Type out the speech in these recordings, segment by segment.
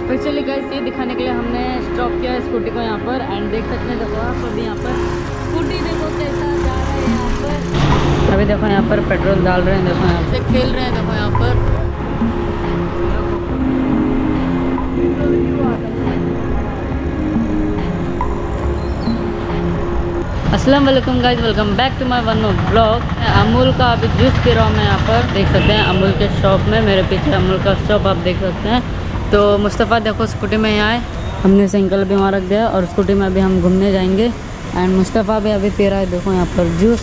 Specially guys ये दिखाने के लिए हमने स्टॉप किया है स्कूटी को यहाँ पर। एंड देख सकते हैं, देखो आप अभी यहाँ पर स्कूटी देखो कैसा जा रहा है यहाँ पर। अभी देखो यहाँ पर पेट्रोल डाल रहे हैं, देखो यहाँ से खेल रहे हैं, देखो यहाँ पर। अस्सलाम वालेकुम guys, welcome back to my one more blog. Amul का अभी जूस पी रहा हूँ मैं यहाँ पर, देख सकते हैं अमूल के शॉप में। मेरे पीछे अमूल का शॉप आप देख सकते हैं। तो मुस्तफ़ा देखो स्कूटी में यहाँ आए, हमने साइकिल भी वहाँ रख दिया और स्कूटी में अभी हम घूमने जाएंगे। एंड मुस्तफ़ा भी अभी पी रहा है, देखो यहाँ पर जूस।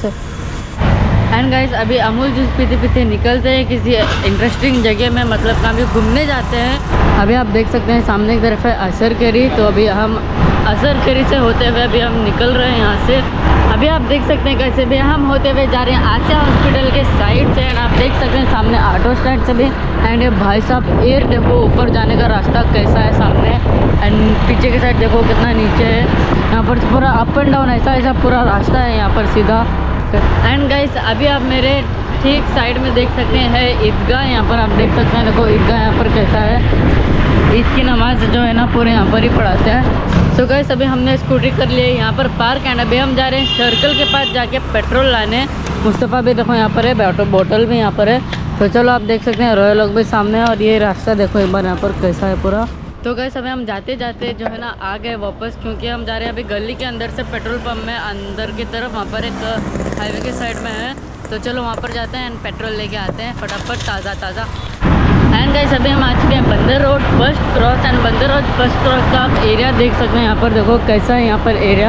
एंड गाइस अभी अमूल जूस पीते पीते निकलते हैं किसी इंटरेस्टिंग जगह में, मतलब कहीं भी घूमने जाते हैं। अभी आप देख सकते हैं सामने की तरफ है असर करी, तो अभी हम असर करी से होते हुए अभी हम निकल रहे हैं यहाँ से। अभी आप देख सकते हैं कैसे भी हम होते हुए जा रहे हैं आसिया हॉस्पिटल के साइड से। एंड आप देख सकते हैं सामने ऑटो स्टैंड से भी। एंड ये भाई साहब एयर देखो ऊपर जाने का रास्ता कैसा है सामने। एंड पीछे की साइड देखो कितना नीचे है, यहाँ पर पूरा अप एंड डाउन ऐसा पूरा रास्ता है यहाँ पर सीधा। एंड गाइस अभी आप मेरे ठीक साइड में देख सकते हैं ईदगाह, यहाँ पर आप देख सकते हैं, देखो ईदगाह यहाँ पर कैसा है। ईद की नमाज जो है ना पूरे यहाँ पर ही पढ़ाते हैं। तो गाइस अभी हमने स्कूटी कर लिए यहाँ पर पार्क। एंड अभी हम जा रहे हैं सर्कल के पास जाके पेट्रोल लाने। मुस्तफ़ा भी देखो यहाँ पर है, बोतल भी यहाँ पर है। तो चलो आप देख सकते हैं रॉयल लोग भी सामने है। और ये रास्ता देखो एक बार यहाँ पर कैसा है पूरा। तो गाइस अभी हम जाते जाते जो है ना आ गए वापस, क्योंकि हम जा रहे हैं अभी गली के अंदर से पेट्रोल पंप में अंदर की तरफ। वहाँ पर एक हाईवे के साइड में है, तो चलो वहाँ पर जाते हैं एंड पेट्रोल लेके आते हैं फटाफट ताज़ा। एंड गाइस अभी हम आ चुके हैं Bandar road first cross. And Bandar road first cross का आप एरिया देख सकते हैं, यहाँ पर देखो कैसा है यहाँ पर एरिया।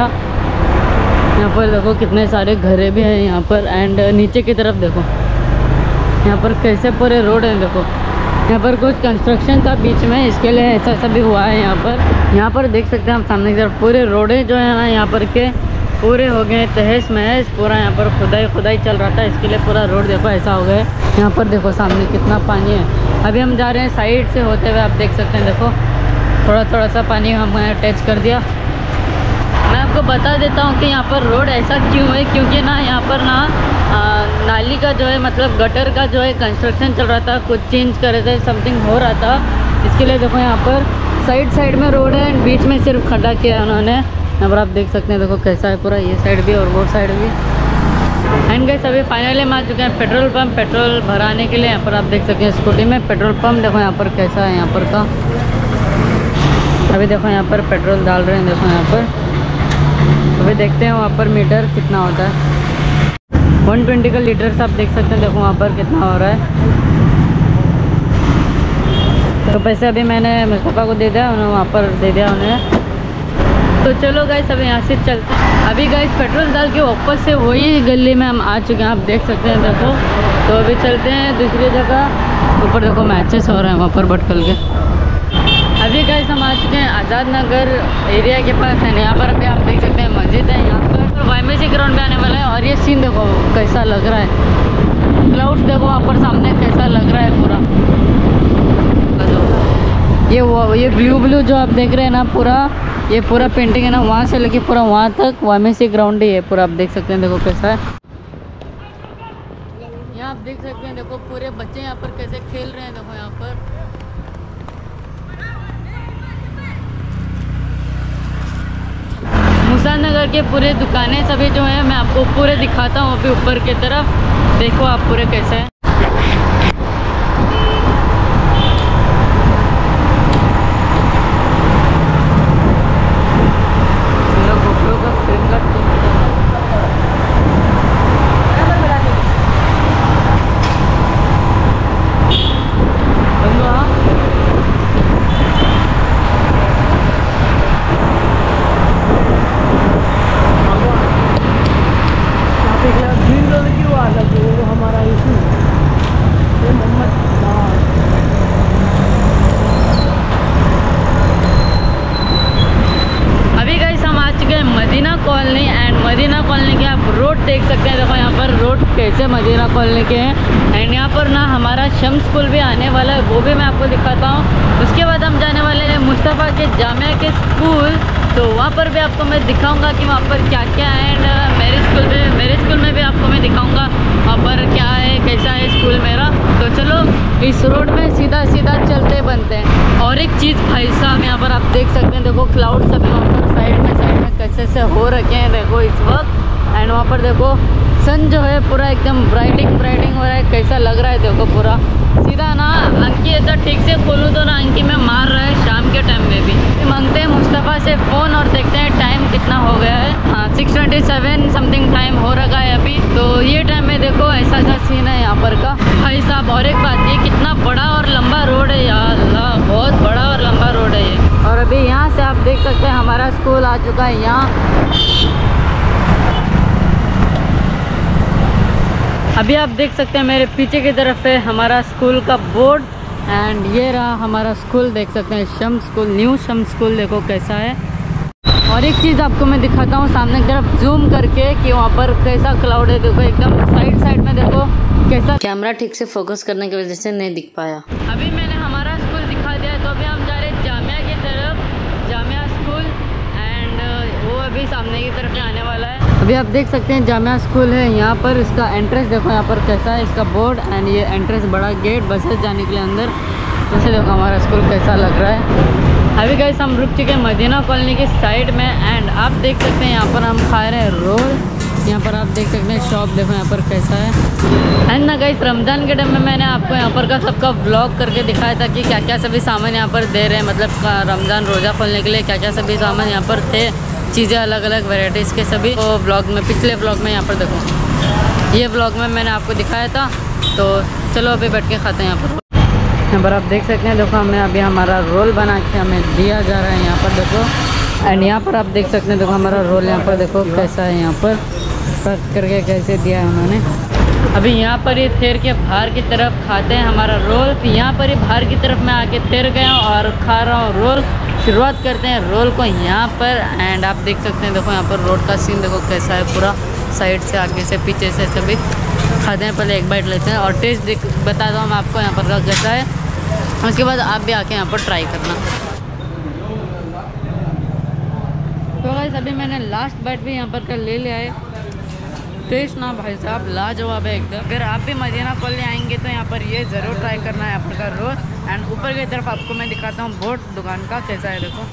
यहाँ पर देखो कितने सारे घरे भी हैं यहाँ पर। एंड नीचे की तरफ देखो यहाँ पर कैसे पूरे रोड है, देखो यहाँ पर कुछ कंस्ट्रक्शन था बीच में, इसके लिए ऐसा भी हुआ है यहाँ पर। यहाँ पर देख सकते हैं हम सामने की तरफ पूरे रोडे जो है ना यहाँ पर के पूरे हो गए तहस महस। पूरा यहाँ पर खुदाई चल रहा था, इसके लिए पूरा रोड देखो ऐसा हो गया। यहाँ पर देखो सामने कितना पानी है। अभी हम जा रहे हैं साइड से होते हुए, आप देख सकते हैं देखो थोड़ा सा पानी हमने टच कर दिया। मैं आपको बता देता हूँ कि यहाँ पर रोड ऐसा क्यों है, क्योंकि ना यहाँ पर ना नाली का जो है मतलब गटर का जो है कंस्ट्रक्शन चल रहा था, कुछ चेंज कर रहे थे, समथिंग हो रहा था। इसके लिए देखो यहाँ पर साइड में रोड है, बीच में सिर्फ खड्डा किया है उन्होंने। यहाँ पर आप देख सकते हैं देखो कैसा है पूरा, ये साइड भी और वो साइड भी। एंड गाइस अभी फाइनली हम आ चुके हैं पेट्रोल पंप, पेट्रोल भराने के लिए। यहाँ पर आप देख सकते हैं स्कूटी में पेट्रोल पंप देखो यहाँ पर कैसा है यहाँ पर का। अभी देखो यहाँ पर पेट्रोल डाल रहे हैं, देखो यहाँ पर। अभी देखते हैं वहाँ पर मीटर कितना होता है। 120 का लीटर आप देख सकते हैं, देखो वहाँ पर कितना हो रहा है। तो पैसे अभी मैंने मुस्तफ़ा को दे दिया, उन्होंने वहाँ पर दे दिया उन्हें। तो चलो गाइस अभी यहाँ से चलते हैं। अभी गाइस पेट्रोल डाल के वापस से वही गली में हम आ चुके हैं, आप देख सकते हैं देखो। तो अभी चलते हैं दूसरी जगह। ऊपर देखो मैचेस हो रहे हैं वहाँ पर भटकल के। अभी गाइस हम आ चुके हैं आज़ाद नगर एरिया के पास है। यहाँ पर अभी आप देख सकते हैं मस्जिद है यहाँ पर। तो YMCA ग्राउंड में आने वाला है। और ये सीन देखो कैसा लग रहा है, क्लाउड्स देखो वहाँ पर सामने कैसा लग रहा है पूरा। ये ब्लू जो आप देख रहे हैं ना पूरा, ये पूरा पेंटिंग है ना, वहाँ से लेके पूरा वहाँ तक YMCA ग्राउंड ही है पूरा। आप देख सकते हैं देखो कैसा है। यहाँ आप देख सकते हैं देखो पूरे बच्चे यहाँ पर कैसे खेल रहे हैं, देखो यहाँ पर। मुसाद नगर के पूरे दुकानें सभी जो है मैं आपको पूरे दिखाता हूँ अभी ऊपर की तरफ। देखो आप पूरे कैसे हैं। मदीना कॉलोनी के आप रोड देख सकते हैं, देखो यहाँ पर रोड कैसे मदीना कॉलोनी के हैं। एंड यहाँ पर ना हमारा शम्स स्कूल भी आने वाला है, वो भी मैं आपको दिखाता हूँ। उसके बाद हम जाने वाले हैं मुस्तफ़ा के जामिया के स्कूल। तो वहाँ पर भी आपको मैं दिखाऊंगा कि वहाँ पर क्या क्या है। एंड मेरे स्कूल में भी आपको मैं दिखाऊंगा वहाँ पर क्या है, कैसा है स्कूल मेरा। तो चलो इस रोड में सीधा सीधा चलते बनते हैं। और एक चीज़ भाई साहब, यहाँ पर आप देख सकते हैं, देखो क्लाउड सभी वहाँ पर साइड में कैसे से हो रखे हैं देखो इस वक्त। एंड वहाँ पर देखो सन जो है पूरा एकदम ब्राइटिंग हो रहा है, कैसा लग रहा है देखो पूरा सीधा ना। अंकी ऐसा ठीक से खोलूँ तो ना अंकी में मार रहा है शाम के टाइम में भी। मांगते हैं मुस्तफ़ा से फ़ोन और देखते हैं टाइम कितना हो गया है। हाँ 6:27 समथिंग टाइम हो रखा है अभी। तो ये टाइम में देखो ऐसा सीन है यहाँ पर का भाई साहब। और एक बात, ये कितना बड़ा और लंबा रोड है यार अल्लाह, बहुत बड़ा और लंबा रोड है ये। और अभी यहाँ से आप देख सकते हैं हमारा स्कूल आ चुका है यहाँ। अभी आप देख सकते हैं मेरे पीछे की तरफ है हमारा स्कूल का बोर्ड। एंड ये रहा हमारा स्कूल, देख सकते हैं शम स्कूल, न्यू शम स्कूल देखो कैसा है। और एक चीज़ आपको मैं दिखाता हूँ सामने की तरफ जूम करके कि वहाँ पर कैसा क्लाउड है देखो, एकदम साइड में देखो कैसा। कैमरा ठीक से फोकस करने की वजह से नहीं दिख पाया। अभी मैंने हमारा स्कूल दिखा दिया है, तो अभी हम जा रहे हैं जामिया की तरफ, जामिया स्कूल। एंड वो अभी सामने की तरफ आने वाला है। अभी आप देख सकते हैं जामिया स्कूल है यहाँ पर। इसका एंट्रेंस देखो यहाँ पर कैसा है, इसका बोर्ड। एंड ये एंट्रेंस बड़ा गेट, बसेस जाने के लिए अंदर। जैसे देखो हमारा स्कूल कैसा लग रहा है। अभी गाइस हम रुक चुके हैं मदीना कॉलोनी की साइड में। एंड आप देख सकते हैं यहाँ पर हम खा रहे हैं रोल। यहाँ पर आप देख सकते हैं शॉप देखो यहाँ पर कैसा है। एंड ना गाइस रमज़ान के टाइम में मैंने आपको यहाँ पर का सबका व्लॉग करके दिखाया था कि क्या क्या सभी सामान यहाँ पर दे रहे हैं, मतलब रमज़ान रोज़ा खोलने के लिए क्या क्या सभी सामान यहाँ पर थे, चीज़ें अलग अलग वेराइटीज़ के सभी। तो व्लॉग में, पिछले व्लॉग में यहाँ पर देखो, ये व्लॉग में मैंने आपको दिखाया था। तो चलो अभी बैठ के खाते हैं यहाँ पर। यहाँ पर आप देख सकते हैं देखो हमें अभी हमारा रोल बना के हमें दिया जा रहा है यहाँ पर देखो। एंड यहाँ पर आप देख सकते हैं देखो हमारा रोल यहाँ पर देखो कैसा है, यहाँ पर कट करके कैसे दिया है उन्होंने। अभी यहाँ पर ये ठहर के बाहर की तरफ खाते हैं हमारा रोल। तो यहाँ पर ही बाहर की तरफ मैं आके ठहर गया हूँ और खा रहा हूँ रोल। शुरुआत करते हैं रोल को यहाँ पर। एंड आप देख सकते हैं देखो यहाँ पर रोड का सीन देखो कैसा है, पूरा साइड से आगे से पीछे से सभी खाते हैं। पहले एक बाइट लेते हैं और टेस्ट बताता हूँ मैं आपको यहाँ पर का कैसा है, उसके बाद आप भी आके यहाँ पर ट्राई करना। तो गाइस अभी मैंने लास्ट बाइट भी यहाँ पर का ले लिया है। टेस्ट ना भाई साहब लाजवाब है एकदम। अगर आप भी मदीना कॉलोनी आएंगे तो यहाँ पर ये ज़रूर ट्राई करना है यहाँ पर का रोल। एंड ऊपर की तरफ आपको मैं दिखाता हूँ बोर्ड दुकान का कैसा है देखो।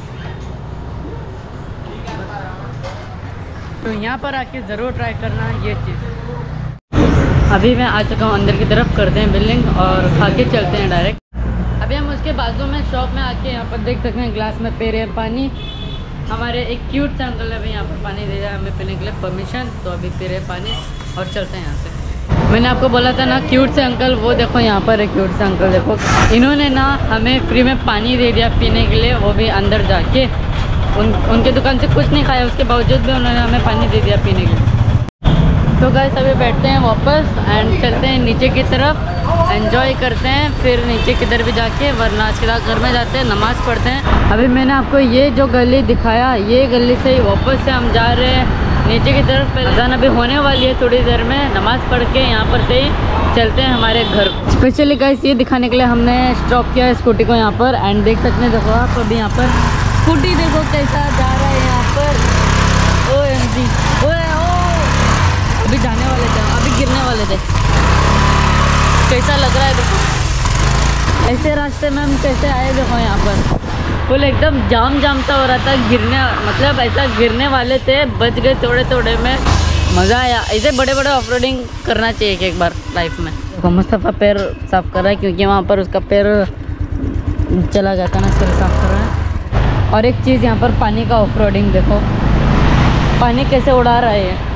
तो यहाँ पर आके ज़रूर ट्राई करना ये चीज़। अभी मैं आ चुका हूँ अंदर की तरफ, करते हैं बिलिंग और खा के चलते हैं डायरेक्ट। अभी हम उसके बाजू में शॉप में आके यहाँ पर देख सकते हैं ग्लास में पी रहे हैं पानी। हमारे एक क्यूट से अंकल ने भी यहाँ पर पानी दे दिया हमें पीने के लिए परमिशन। तो अभी पी रहे पानी और चलते हैं यहाँ से। मैंने आपको बोला था ना क्यूट से अंकल, वो देखो यहाँ पर है क्यूट से अंकल देखो। इन्होंने ना हमें फ्री में पानी दे दिया पीने के लिए, वो भी अंदर जाके। उनके दुकान से कुछ नहीं खाया, उसके बावजूद भी उन्होंने हमें पानी दे दिया पीने के लिए। तो गाइस अभी बैठते हैं वापस एंड चलते हैं नीचे की तरफ, एंजॉय करते हैं। फिर नीचे किधर भी जाके वरना आज के बाद घर में जाते हैं, नमाज़ पढ़ते हैं। अभी मैंने आपको ये जो गली दिखाया, ये गली से ही वापस से हम जा रहे हैं नीचे की तरफ। अज़ान अभी होने वाली है थोड़ी देर में, नमाज़ पढ़ के यहाँ पर से ही चलते हैं हमारे घर। स्पेशली गाइस ये दिखाने के लिए हमने स्टॉप किया है स्कूटी को यहाँ पर। एंड देख सकते हैं देखो आप अभी यहाँ पर स्कूटी देखो कैसा जा रहा है यहाँ पर। OMG अभी जाने वाले थे, अभी गिरने वाले थे, कैसा लग रहा है देखो। ऐसे रास्ते में हम कैसे आए देखो, यहाँ पर फुल एकदम जाम सा हो रहा था, गिरने मतलब ऐसा गिरने वाले थे, बच गए थोड़े में। मज़ा आया। ऐसे बड़े ऑफ रोडिंग करना चाहिए एक बार लाइफ में। देखो मुस्तफ़ा पैर साफ़ कर रहा है क्योंकि वहाँ पर उसका पैर चला जाता ना, इसको साफ़ कर रहा है। और एक चीज़ यहाँ पर पानी का ऑफ रोडिंग देखो, पानी कैसे उड़ा रहा है।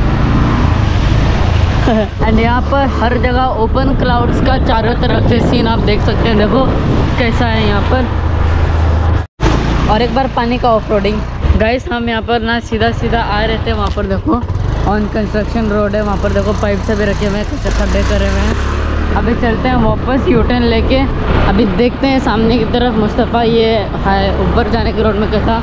एंड यहाँ पर हर जगह ओपन क्लाउड्स का चारों तरफ से सीन आप देख सकते हैं देखो कैसा है यहाँ पर। और एक बार पानी का ऑफ रोडिंग। गाइस हम यहाँ पर ना सीधा आ रहे थे, वहाँ पर देखो ऑन कंस्ट्रक्शन रोड है, वहाँ पर देखो पाइप से भी रखे हुए हैं, कैसे खड्डे करे हुए हैं। अभी चलते हैं वापस यूटर्न लेके। अभी देखते हैं सामने की तरफ मुस्तफ़ा ये है ऊपर जाने के रोड में कैसा,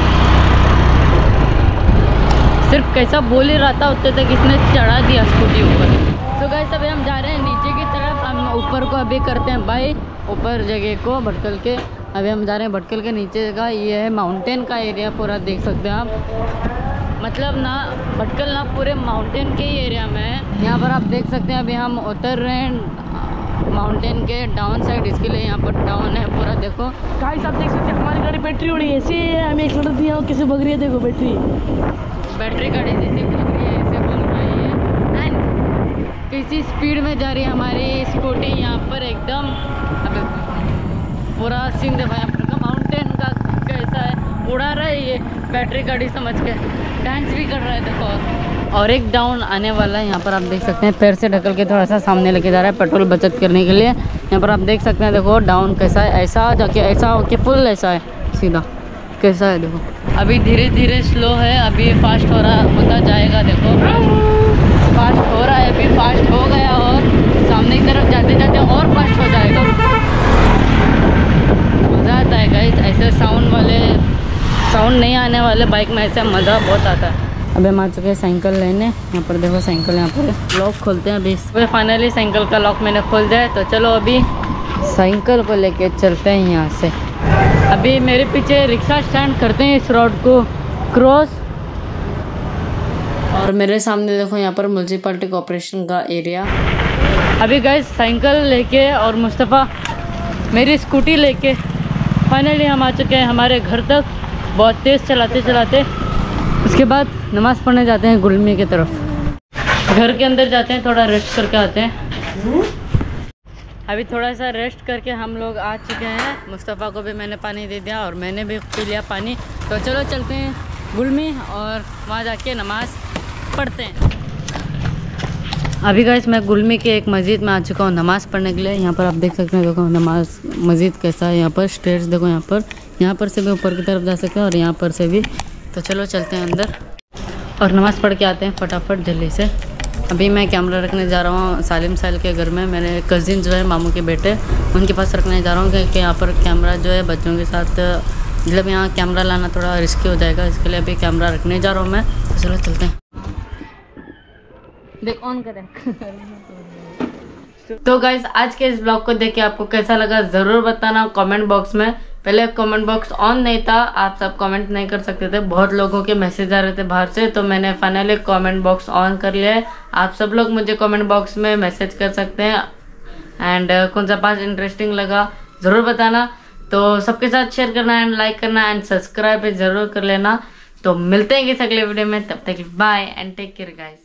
सिर्फ कैसा बोल ही रहा था उतने तक इसने चढ़ा दिया स्कूटी ऊपर। तो गाइस अभी हम जा रहे हैं नीचे की तरफ। हम ऊपर को अभी करते हैं बाय, ऊपर जगह को भटकल के अभी हम जा रहे हैं भटकल के नीचे का, ये है माउंटेन का एरिया पूरा, देख सकते हैं आप। मतलब ना भटकल ना पूरे माउंटेन के ही एरिया में है। यहाँ पर आप देख सकते हैं अभी हम उतर रहे हैं माउंटेन के डाउन साइड, इसके लिए यहाँ पर डाउन है पूरा। देखो गाइस आप देख सकते हैं हमारी गाड़ी बैटरी उड़ी है, ऐसे हमें एक लड़की है कैसे भग रही है, देखो बैटरी गाड़ी जैसे भग रही है, ऐसे बोल रही है। एंड किसी स्पीड में जा रही है हमारी स्कूटी यहाँ पर एकदम। अभी पूरा सीन देखो यहाँ पर का माउंटेन का कैसा है, उड़ा रहा है ये बैटरी गाड़ी समझ के, डांस भी कर रहा है देखो। और एक डाउन आने वाला है, यहाँ पर आप देख सकते हैं पैर से ढकल के थोड़ा सा सामने लेके जा रहा है पेट्रोल बचत करने के लिए। यहाँ पर आप देख सकते हैं देखो डाउन कैसा है, ऐसा जाके ऐसा होके फुल ऐसा है सीधा कैसा है देखो। अभी धीरे धीरे स्लो है, अभी फास्ट हो रहा होता जाएगा। देखो फास्ट हो रहा है, अभी फास्ट हो गया और सामने की तरफ जाते जाते और फास्ट हो जाएगा। मज़ा आता है गाइस, ऐसे साउंड नहीं आने वाले बाइक में, ऐसे मज़ा बहुत आता है। अभी हम आ चुके हैं साइकिल लेने। यहाँ पर देखो साइकिल, यहाँ पर लॉक खोलते हैं अभी। फाइनली साइकिल का लॉक मैंने खोल दिया है, तो चलो अभी साइकिल को लेके चलते हैं यहाँ से। अभी मेरे पीछे रिक्शा स्टैंड करते हैं इस रोड को क्रॉस, और मेरे सामने देखो यहाँ पर म्यूनसिपैलिटी कॉर्पोरेशन का एरिया। अभी गाइस साइकिल लेके और मुस्तफ़ा मेरी स्कूटी लेके फाइनली हम आ चुके हैं हमारे घर तक, बहुत तेज़ चलाते चलाते। उसके बाद नमाज़ पढ़ने जाते हैं गुलमी की तरफ। घर के अंदर जाते हैं, थोड़ा रेस्ट करके आते हैं। अभी थोड़ा सा रेस्ट करके हम लोग आ चुके हैं। मुस्तफ़ा को भी मैंने पानी दे दिया और मैंने भी पी लिया पानी। तो चलो चलते हैं गुलमी और वहाँ जाके नमाज़ पढ़ते हैं। अभी गाइस मैं गुलमी के एक मस्जिद में आ चुका हूँ नमाज़ पढ़ने के लिए। यहाँ पर आप देख सकते हैं देखो नमाज मस्जिद कैसा है। यहाँ पर स्टेयर्स देखो, यहाँ पर से भी ऊपर की तरफ जा सकते हैं और यहाँ पर से भी। तो चलो चलते हैं अंदर और नमाज़ पढ़ के आते हैं फटाफट जल्दी से। अभी मैं कैमरा रखने जा रहा हूँ सालिम साहिल के घर में। मेरे कज़िन जो है मामू के बेटे, उनके पास रखने जा रहा हूँ क्योंकि यहाँ पर कैमरा जो है बच्चों के साथ, मतलब यहाँ कैमरा लाना थोड़ा रिस्की हो जाएगा, इसके लिए अभी कैमरा रखने जा रहा हूँ मैं। तो चलो चलते हैं। देख ऑन करें। तो गाइस आज के इस ब्लॉग को देख के आपको कैसा लगा ज़रूर बताना कमेंट बॉक्स में। पहले कमेंट बॉक्स ऑन नहीं था, आप सब कमेंट नहीं कर सकते थे, बहुत लोगों के मैसेज आ रहे थे बाहर से, तो मैंने फाइनली कमेंट बॉक्स ऑन कर लिया है। आप सब लोग मुझे कमेंट बॉक्स में मैसेज कर सकते हैं एंड कौन सा पार्ट इंटरेस्टिंग लगा ज़रूर बताना। तो सबके साथ शेयर करना एंड लाइक करना एंड सब्सक्राइब भी ज़रूर कर लेना। तो मिलते हैं किसी अगले वीडियो में, तब तक bye and take care guys.